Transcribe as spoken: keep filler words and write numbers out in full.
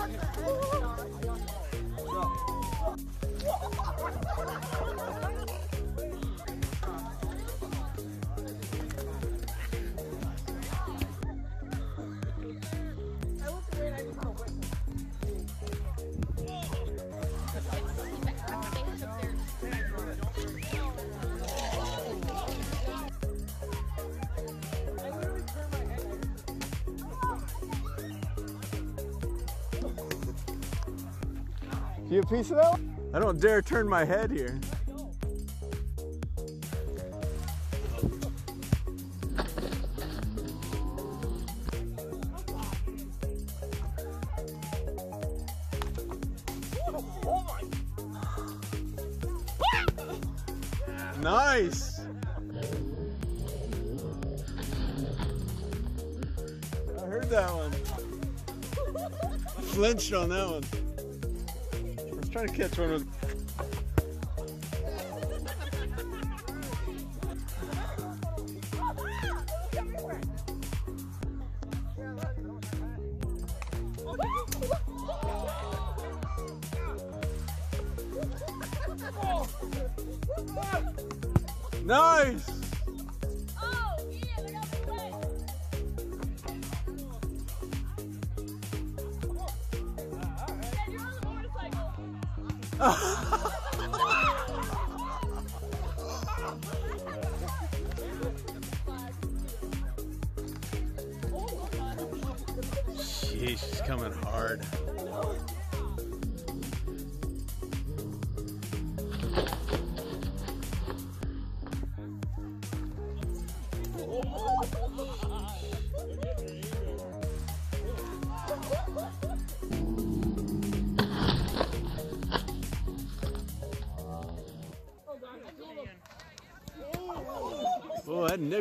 You a piece of that one? I don't dare turn my head here. Nice! I heard that one. I flinched on that one. I was trying to catch one with. Nice! Oh, yeah, they got me wet. Dad, you're on the motorcycle. Sheesh, she's coming hard. Oh, that Nick